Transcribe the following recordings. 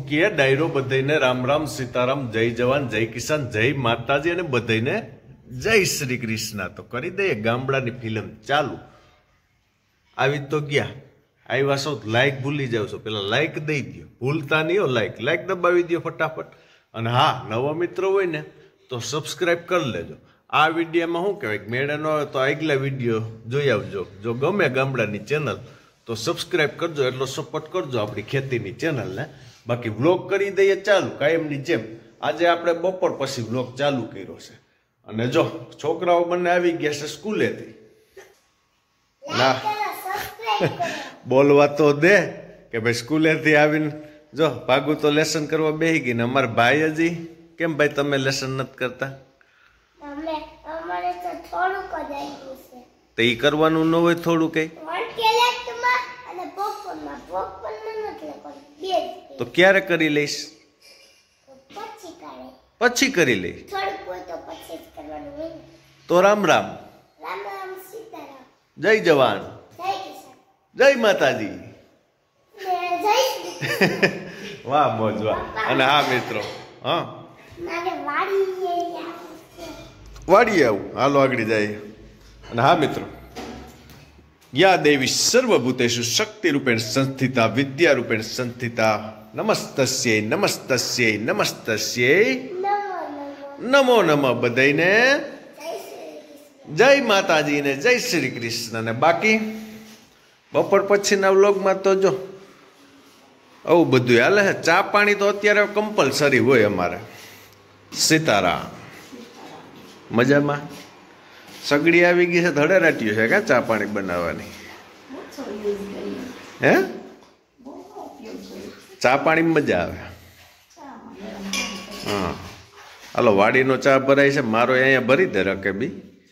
કે ડાયરો બધાને રામ રામ સીતારામ જય જવાન જય કિસાન જય માતાજી અને બધાને જય શ્રી કૃષ્ણ। તો કરી દઈએ ગામડાની ફિલ્મ ચાલુ। આવી તો ગયા આવ્યા છો લાઈક ભૂલી જાવ છો, પેલા લાઈક દઈ દો, ભૂલતા નહીં હો, લાઈક દબાવી દો ફટાફટ। અને હા, નવા મિત્રો હોય ને તો સબસ્ક્રાઇબ કરી લેજો। આ વિડીયોમાં શું કહેવાય, મેળા ન આવે તો આગલા વિડીયો જોઈ આવજો। જો ગમે ગામડાની ચેનલ તો સબસ્ક્રાઇબ કરજો, એટલો સપોર્ટ કરજો આપણી ખેતીની ચેનલને। બાકી વ્લોગ કરી દઈએ ચાલુ કાયમની જેમ। આજે આપણે બપોર પછી વ્લોગ ચાલુ કર્યો છે। અને જો છોકરાઓ બંને આવી ગયા છે સ્કૂલેથી। ના બોલવા તો દે કે ભાઈ સ્કૂલેથી આવીને જો ભાગુ તો લેસન કરવા બેસી ગઈ ને અમારા ભાઈ હજી કેમ ભાઈ તમે લેસન નથી કરતા? તો એ કરવાનું ન હોય થોડું કઈ તો ક્યારે કરી લઈશ? પછી કરી લઈશ તો રામ રામ, જય જવાન, જય માતાજી। વાહ મોજ વાહ। અને હા મિત્રો, હા વાડી આવું, હાલો આગળ જાય। અને હા મિત્રો, યા દેવી સર્વભૂતેષુ શક્તિ રૂપેણ સંસ્થિતા વિદ્યા રૂપેણ સંસ્થિતા નમસ્તસ્યૈ નમસ્તસ્યૈ નમસ્તસ્યૈ નમો નમઃ। બધાઈને જય માતાજી ને જય શ્રી કૃષ્ણ। ને બાકી બપોર પછીના વ્લોગમાં તો જો આવું બધું હાલે છે। ચા પાણી તો અત્યારે કમ્પલસરી હોય અમારે। સીતારામ, મજામાં? સગડી આવી ગઈ છે, ધડેરાટ્યું છે કે ચા પાણી બનાવવાની? હે ચા પાણી મજા આવે? હા હાલો, વાડીનો ચા ભરાય છે, મારો અહીંયા ભરી દે રકેબી।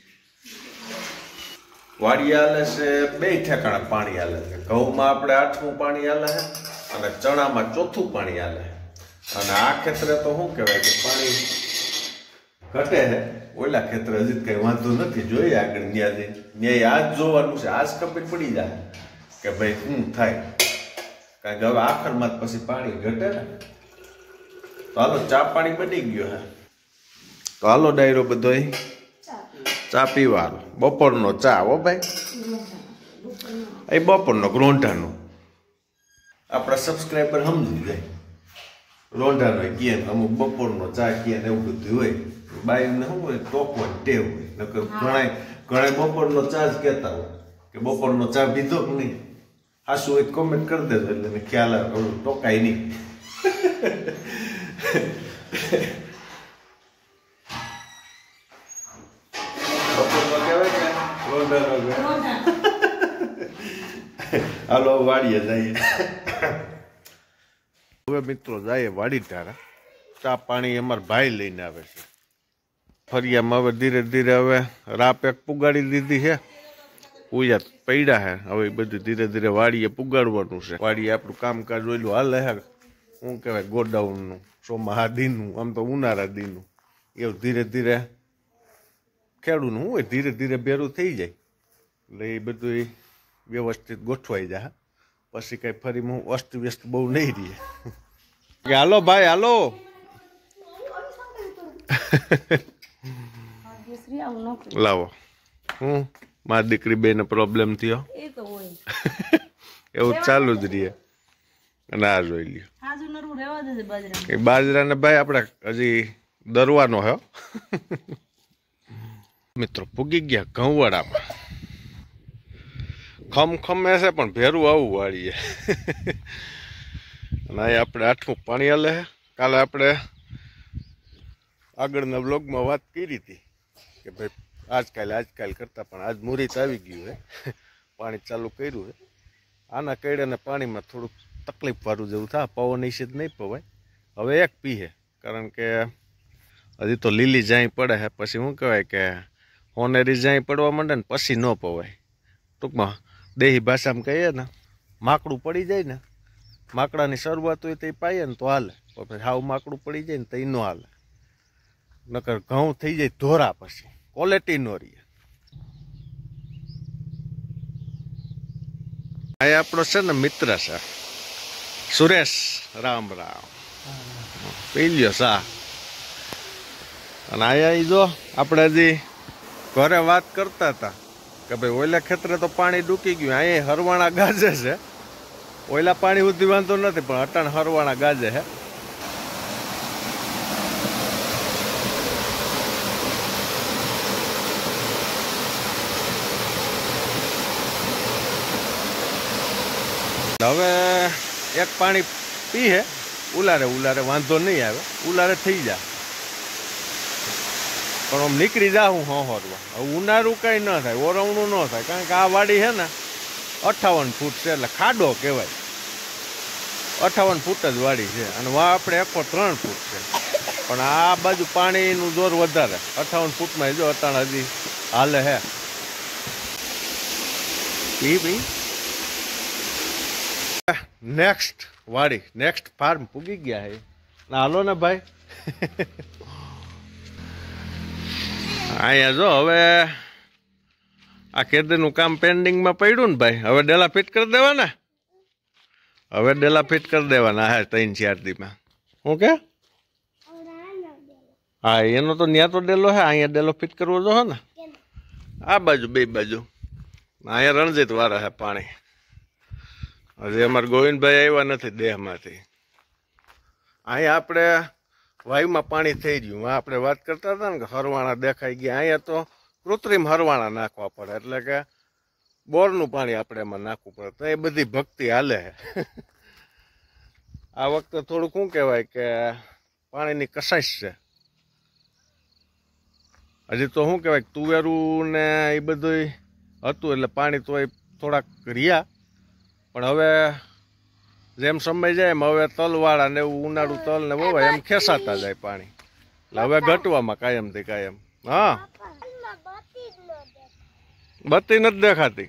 વાડી હાલે છે, બે ઠેકાણા પાણી હાલે છે। ઘઉંમાં આપણે 8મું પાણી હાલે છે અને ચણામાં 4થું પાણી હાલે છે। અને આ ખેતરે તો શું કહેવાય કે પાણી ઘટે છે, ઓલા ખેતરે હજી કઈ વાંધો નથી। જોઈએ આગળ ન્યાય આજ જોવાનું છે, આજ ખબર પડી જાય કે ભાઈ શું થાય, કારણ કે હવે આખરમાં પછી પાણી ઘટે ને। તો હાલો ચા પાણી બની ગયો હે, તો હાલો ડાયરો બધો ચા પીવાનો। બપોરનો ચા હો ભાઈ, એ બપોરનો રોંઢાનો। આપણા સબસ્ક્રાઈબર સમજી જાય રોંઢાનો કહે, અમુક બપોરનો ચા કહે ને એવું બધું હોય। બાઈને શું હોય, ટોકવા ટેવ હોય, નકર ઘણા બપોરનો ચા જ કહેતા હોય કે બપોરનો ચા પીધો કે નહીં। હાસું હોય કોમેન્ટ કરી દેજો એટલે મને ખ્યાલ આવે, ટોકાય નહીં। હાલો વાડીએ જઈએ। હવે મિત્રો જઈએ વાડી ધારા, ચા પાણી અમારા ભાઈ લઈને આવે છે। ફરિયામાં હવે ધીરે ધીરે હવે રાપ એક પુગાડી દીધી છે, પૂજા પડ્યા છે, હવે બધું ધીરે ધીરે વાડીએ પુગાડવાનું છે। વાડીએ આપણું કામકાજ ઓયલું હાલે છે, શું કહેવાય ગોડાઉનનું, ચોમાહા દીનું, આમ તો ઉનાળા દીનું, એવું ધીરે ધીરે ખેડૂતનું શું હોય ધીરે ધીરે ભેરું થઈ જાય એટલે એ બધું વ્યવસ્થિત ગોઠવાઈ જાય। પછી કઈ ફરી હું અસ્ત વ્યસ્ત બહુ નહીં રહીએ। હાલો ભાઈ હાલો। લાવો, હું મારી દીકરી બેને પ્રોબ્લેમ થયો એવું ચાલુ જ રહીએ। અને આ જોઈ લ્યો એ બાજરાને ભાઈ આપણે હજી દરવાનો હે મિત્રો। પૂગી ગયા ઘઉંવાડામાં, ખમે છે પણ ભેરું આવું વાળીએ। અને અહીં આપણે 8મું પાણી હાલે છે। કાલે આપણે આગળના બ્લોગમાં વાત કરી હતી કે ભાઈ આજકાલ કરતા પણ આજ મુહૂર્ત આવી ગયું છે, પાણી ચાલુ કર્યું છે। આના કૈડાને પાણીમાં થોડુંક તકલીફ વાળું જેવું થાય, પવન વિશે જ નહીં પવાય। હવે એક પીએ, કારણ કે હજી તો લીલી જાય પડે છે, પછી શું કહેવાય કે હોનેરી જાય પડવા માંડે ને પછી ન પવાય। ટૂંકમાં દેહી ભાષામાં કહીએ ને, માકડું પડી જાય ને, માકડાની શરૂઆત હોય તો એ પાઈએ ને તો હાલે, પછી હાવ માકડું પડી જાય ને તો એ ન હાલે, નકર ઘઉં થઈ જાય ધોરા, પછી ક્વોલિટી ન રહે। આ આપણો છે ને મિત્ર છે સુરેશ, રામ રામ। પી લ્યો સા. અને અહીંયા જો આપણે હજી ઘરે વાત કરતા હતા કે ભાઈ ઓલા ખેતરે તો પાણી ડૂકી ગયું, અહીંયા હરવાણા ગાજે છે. ઓલા પાણી સુધી વાંધો નથી, પણ અટાણ હરવાણા ગાજે હે. હવે એક પાણી પીએ ઉલારે વાંધો નહીં આવે, ઉલારે થઈ જાય. પણ આમ નીકળી જાઉં હોરવા. હવે ઉનાળું કઈ ન થાય, ઓરવણું ન થાય, કારણ કે આ વાડી છે ને 58 ફૂટ છે, એટલે ખાડો કહેવાય. 58 ફૂટ જ વાડી છે, અને વા આપણે 3 ફૂટ છે. પણ આ બાજુ પાણીનું જોર વધારે. 58 ફૂટમાં જો અટાણ હજી હાલે હે. પી નેક્સ્ટ વાડી, નેક્સ્ટ ફાર્મ પૂગી ગયા હે. હાલો ને ભાઈ. અહીંયા જો હવે આ ખેતીનું કામ પેન્ડિંગમાં પડ્યું ને ભાઈ. હવે ડેલા ફિટ કરી દેવાના. હવે ડેલા ફિટ કરી દેવાના હા 3-4 દીમાં. શું કે? હા એનો તો ત્યાં તો ડેલો હે, અહીંયા ડેલો ફિટ કરવો જો ને. આ બાજુ બે બાજુ અહીંયા રણજીત વાળા હે પાણી. હજી અમારે ગોવિંદભાઈ આવ્યા નથી દેહમાંથી. અહીંયા આપણે વાયુમાં પાણી થઈ ગયું. આપણે વાત કરતા હતા ને કે હરવાણા દેખાઈ ગયા. અહીંયા તો કૃત્રિમ હરવાણા નાખવા પડે, એટલે કે બોરનું પાણી આપણે એમાં નાખવું પડે. તો એ બધી ભક્તિ હાલે. આ વખતે થોડુંક શું કહેવાય કે પાણીની કસાશ છે. હજી તો શું કહેવાય તુવેરું ને એ બધું હતું, એટલે પાણી તો એ થોડાક રહ્યા. પણ હવે જેમ સમય જાય એમ હવે તલવાળા ને એવું ઉનાળું તલ ને વવાય એમ ખેંચાતા જાય પાણી. એટલે હવે ઘટવામાં કાયમથી કાયમ. હા બત્તી નથી દેખાતી.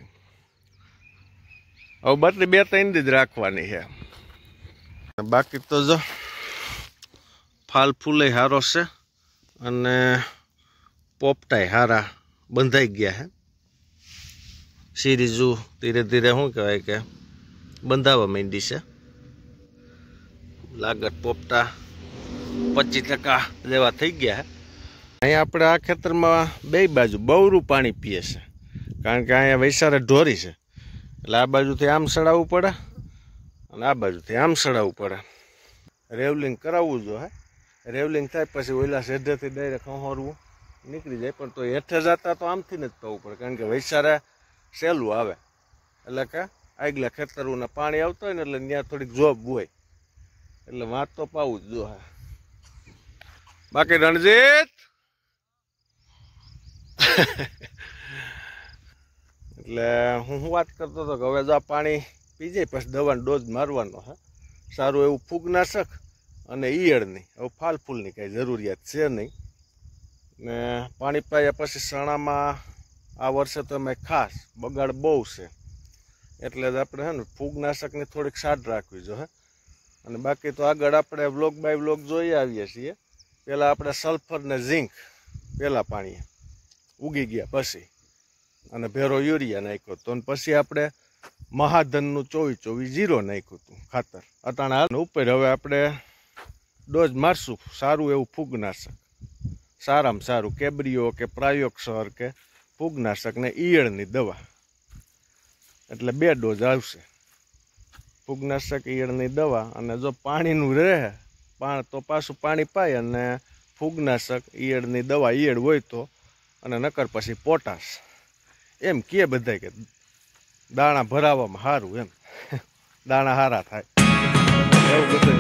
હવે બત્તી 2-3 દી જ રાખવાની છે. બાકી તો જો ફાલ ફૂલે હારો છે, અને પોપટાય હારા બંધાઈ ગયા હે. સિરીઝું ધીરે ધીરે શું કહેવાય કે બંધાવા માંડી છે. લાગત પોપટા 25% જેવા થઈ ગયા છે. અહીંયા આપણે આ ખેતરમાં બે બાજુ બહુરું પાણી પીએ છે, કારણ કે અહીંયા વૈસારે ઢોરી છે. એટલે આ બાજુથી આમ સડાવવું પડે અને આ બાજુથી આમ સડાવવું પડે. રેવલિંગ કરાવવું જો હે. રેવલિંગ થાય પછી ઓલા સેઢેથી ડાયરેક્ટ હંહોરવું નીકળી જાય. પણ તો હેઠે જતા તો આમથી જ થવું પડે, કારણ કે વૈસારે સહેલું આવે. એટલે કે આગલા ખેતરોના પાણી આવતા હોય ને એટલે ત્યાં થોડીક જોબ હોય, એટલે વાત તો પાવું જ જો હે. બાકી રણજીત એટલે હું વાત કરતો હતો કે હવે જો આ પાણી પી જાય પછી દવાનો ડોઝ મારવાનો હે. સારું એવું ફૂગનાશક અને ઈયળની. હવે ફાલ ફૂલની કાંઈ જરૂરિયાત છે નહીં. ને પાણી પાયા પછી ચણામાં આ વર્ષે તો અમે ખાસ બગાડ બહુ છે, એટલે જ આપણે હે ને ફૂગનાશકની થોડીક સાડ રાખવી જો હે. અને બાકી તો આગળ આપણે વ્લોગ બાય વ્લોગ જોઈ આવીએ છીએ. પહેલાં આપણે સલ્ફર ને ઝીંક પહેલાં પાણીએ ઉગી ગયા પછી, અને ભેરો યુરિયા નાખ્યો હતો. અને પછી આપણે મહાધનનું 24-24-0 નાખ્યું હતું ખાતર. અટાણા ઉપર હવે આપણે ડોઝ મારશું સારું એવું ફૂગનાશક. સારામાં સારું કેબ્રિયો કે પ્રાયોક્ષર કે ફૂગનાશક ને ઈયળની દવા. એટલે 2 ડોઝ આવશે, ફૂગનાશક ઈયળની દવા. અને જો પાણીનું રહે તો પાછું પાણી પાય અને ફૂગનાશક ઈયળની દવા ઈયળ હોય તો, અને નકર પછી પોટાશ. એમ કે બધાય કે દાણા ભરાવામાં સારું, એમ દાણા સારા થાય એવું બધું.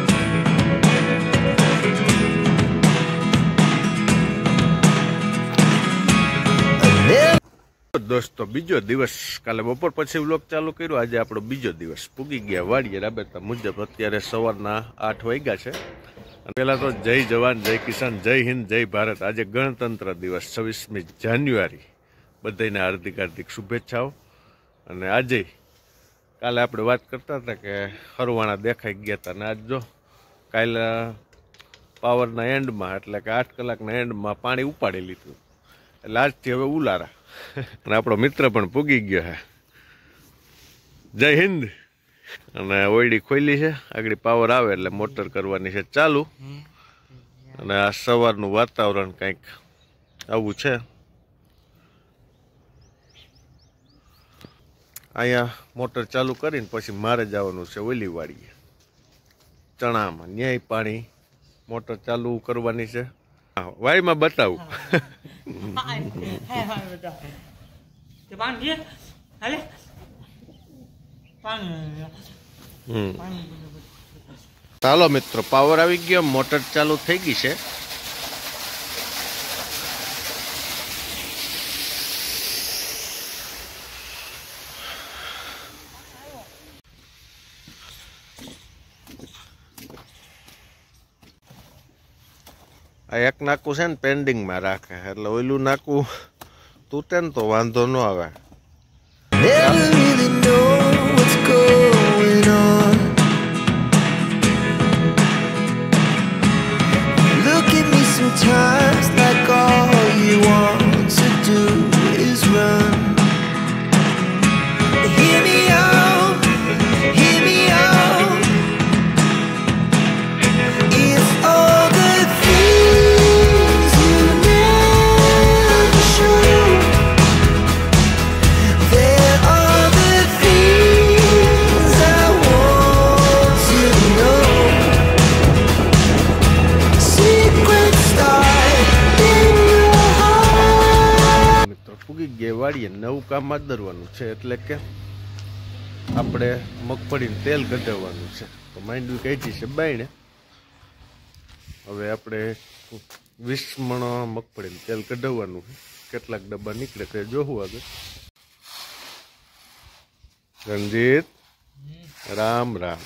દોસ્તો બીજો દિવસ, કાલે બપોર પછી વ્લોગ ચાલુ કર્યો. આજે આપણો બીજો દિવસ. પૂગી ગયા વાડીએ રાબેતા મુજબ. અત્યારે સવારના 8 વાગ્યા છે. પહેલાં તો જય જવાન, જય કિસાન, જય હિન્દ, જય ભારત. આજે ગણતંત્ર દિવસ 26મી જાન્યુઆરી. બધાને હાર્દિક શુભેચ્છાઓ. અને આજે કાલે આપણે વાત કરતા હતા કે હરવાણા દેખાઈ ગયા હતા, અને આજ જો કાલે પાવરના એન્ડમાં, એટલે કે 8 કલાકના એન્ડમાં પાણી ઉપાડી લીધું. એટલે આજથી હવે ઉલારા. અને આપણો મિત્ર પણ પૂગી ગયો હે. જય હિન્દ. અને ઓયડી ખોલી છે, આગળ પાવર આવે એટલે મોટર કરવાની છે ચાલુ. અને આ સવારનું વાતાવરણ કંઈક આવું છે. અહીંયા મોટર ચાલુ કરીને પછી મારે જવાનું છે ઓલી વાડીએ ચણામાં, ન્યાય પાણી મોટર ચાલુ કરવાની છે. વાયમાં બતાવું. ચાલો મિત્રો, પાવર આવી ગયો, મોટર ચાલુ થઈ ગઈ છે. આ એક નાકું છે ને પેન્ડિંગમાં રાખે, એટલે ઓલું નાકું તૂટે ને તો વાંધો ન આવે. Sometimes like all you want to do is run. Hear me out, hear me out. If all the things you never show, there are the things I want to know. Secrets ફૂગી ગયા વાળીએ, નવું કામ આદરવાનું છે, એટલે કે આપણે મગફળીનું તેલ કઢાવવાનું છે. તો માંડવી કાઢી છે બાયણે. હવે આપણે 20 મણ મગફળીનું તેલ કઢાવવાનું છે. કેટલાક ડબ્બા નીકળે તે જોવું આગળ. રંજીત, રામ રામ.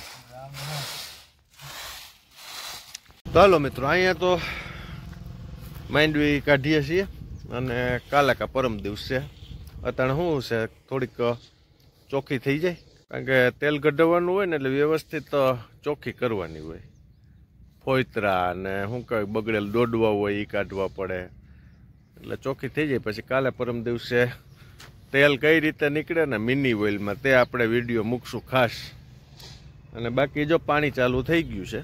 ચાલો મિત્રો, અહીંયા તો માંડવી કાઢીએ છીએ. અને કાલે કા પરમ દિવસે અતાણે શું છે, થોડીક ચોખ્ખી થઈ જાય. કારણ કે તેલ કઢાવવાનું હોય ને એટલે વ્યવસ્થિત ચોખ્ખી કરવાની હોય. ફોયતરા અને શું કહે બગડેલ દોડવા હોય એ કાઢવા પડે, એટલે ચોખ્ખી થઈ જાય. પછી કાલે પરમ દિવસે તેલ કઈ રીતે નીકળે ને મિની ઓઇલમાં, તે આપણે વિડીયો મૂકશું ખાસ. અને બાકી જો પાણી ચાલુ થઈ ગયું છે.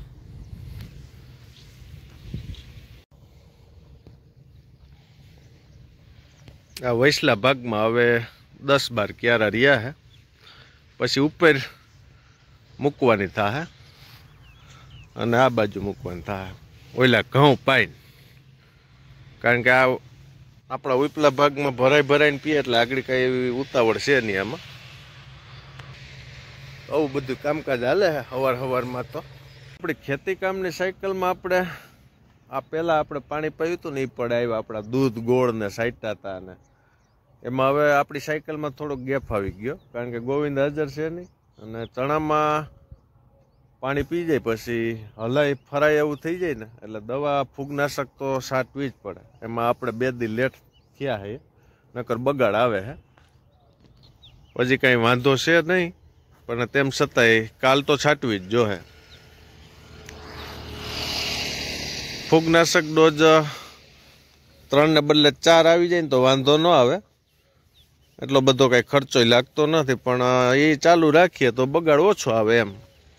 આ વૈસલા ભાગમાં હવે 10-12 ક્યારા રહ્યા હે, પછી ઉપર મૂકવાની થાય અને આ બાજુ મૂકવાની થાય ઓલા ઘઉં પાઈને. કારણ કે આ આપણા ઉપલા ભાગમાં ભરાઈને પીએ એટલે આગળ કાંઈ એવી ઉતાવળ છે નહીં આમાં. આવું બધું કામકાજ હાલે છે સવારમાં. તો આપણી ખેતી કામની સાયકલમાં આપણે આ પહેલાં આપણે પાણી પાયું હતું ને એ પડે આવ્યા આપણા દૂધ ગોળ ને સાઈટા હતા, ને એમાં હવે આપણી સાયકલમાં થોડોક ગેપ આવી ગયો. કારણ કે ગોવિંદ હાજર છે નહીં, અને ચણામાં પાણી પી જાય પછી હલાઈ ફરાય એવું થઈ જાય ને, એટલે દવા ફૂગનાશક તો છાંટવી જ પડે. એમાં આપણે 2 દી લેટ થયા છે, નકર બગાડ આવે છે. પછી કાંઈ વાંધો છે નહીં, પણ તેમ છતાંય કાલ તો છાંટવી જ જોહે. ફૂગનાશક ડોઝ 3 ને બદલે 4 આવી જાય ને તો વાંધો ન આવે, એટલો બધો કાંઈ ખર્ચો લાગતો નથી. પણ એ ચાલુ રાખીએ તો બગાડ ઓછો આવે એમ.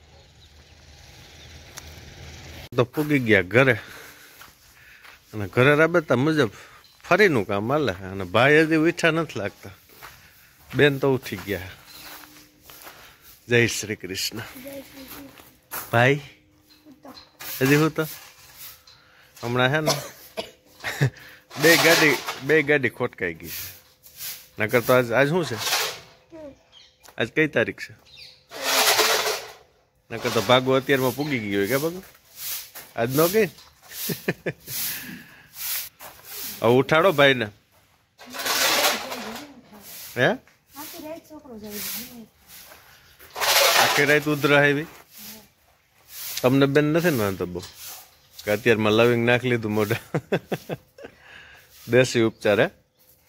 તો પૂગી ગયા ઘરે, અને ઘરે રાબેતા મુજબ ફરીનું કામ હાલે. અને ભાઈ હજી ઉઠા નથી લાગતા, બેન તો ઉઠી ગયા. જય શ્રી કૃષ્ણ. ભાઈ હજી હું તો હમણાં છે ને બે ગાડી ખોટકાઈ ગઈ છે. નકર તો આજ શું છે, આજ કઈ તારીખ છે? નકર તો ભાગો અત્યારમાં પૂગી ગયો હોય કે ભાગો આજ નો ગઈ. હવે ઉઠાડો ભાઈ ને. હે આખી રાત ઉધરા આવી તમને બેન નથી ને વાંધો બહુ, કે અત્યારમાં લવિંગ નાખી લીધું મોઢા. દેશી ઉપચાર હે.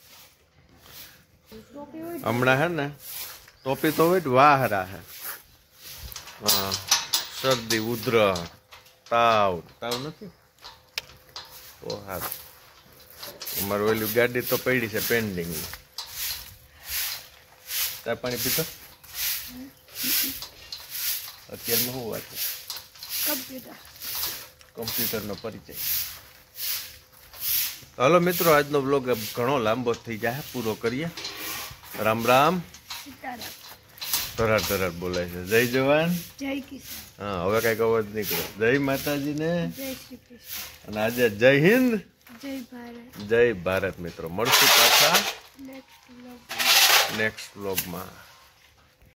હમણાં હે ને ટોપી તો હોય વાહરા હે. હા, શરદી ઉધર તાવ નથી તો હારું. અમારું ઓલી ગાડી તો પડી છે પેન્ડિંગ. ચા પાણી પીતો અત્યારમાં શું વાત છે? કમ્પ્યુટર. કમ્પ્યુટરનો પરિચય. હાલો મિત્રો, આજનો બ્લોગ ઘણો લાંબો થઈ જાય, પૂરો કરીએ. રામ રામ. સીતારામ. ધરાર ધરાર બોલાય છે. જય જવાન. જય કિસાન. હા, હવે કઈક અવાજ નીકળે. જય માતાજીને. જય શ્રી કૃષ્ણ. અને આજે જય હિન્દ, જય ભારત. જય ભારત. મિત્રો મળશું પાછા નેક્સ્ટ નેક્સ્ટ વ્લોગમાં.